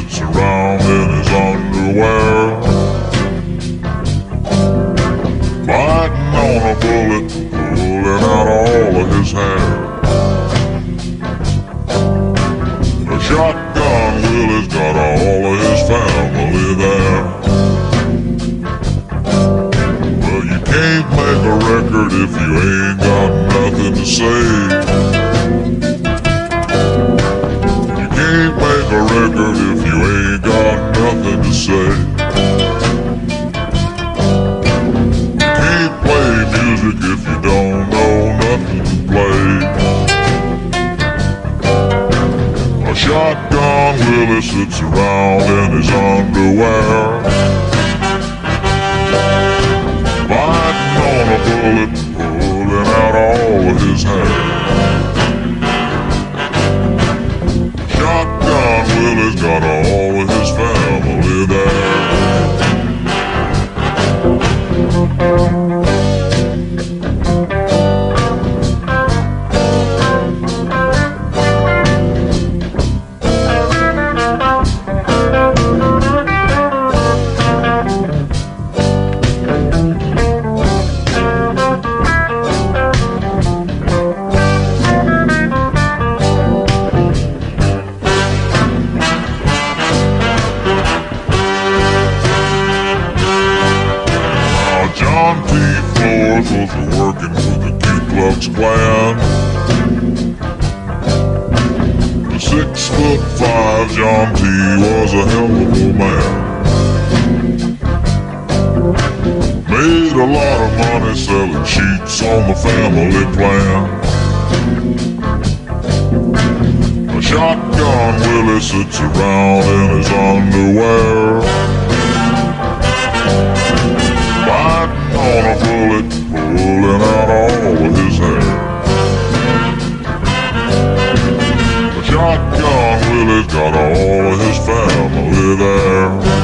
sits around in his underwear, biting on a bullet, pulling out all of his hair. A shotgun Willie's got all of his family there. Well, you can't make a record if you ain't got nothing to say. You can't make a record if you ain't got nothing to say. You can't play music if you don't know nothing to play. A shotgun Willie sits around in his underwear, biting on a bullet, pulling out all of his hair. Shotgun Willie's got all of his family there. John T. Floors was working for the Ku Klux Klan. The 6'5" John T. was a hell of a man. Made a lot of money selling sheets on the family plan. A shotgun Willie sits around in his underwear, biting on a bullet, pulling out all of his hair. A shotgun Willie's got all of his family there.